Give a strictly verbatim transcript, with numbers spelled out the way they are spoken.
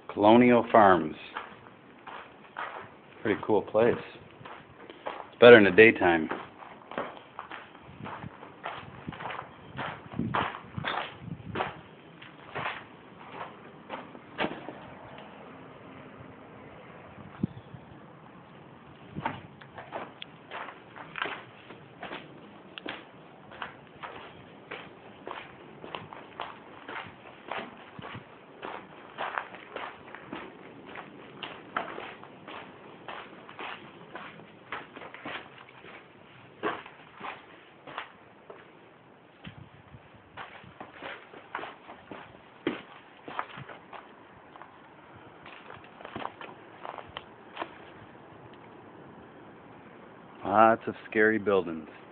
Colonial Farms. Pretty cool place. It's better in the daytime. Lots of scary buildings.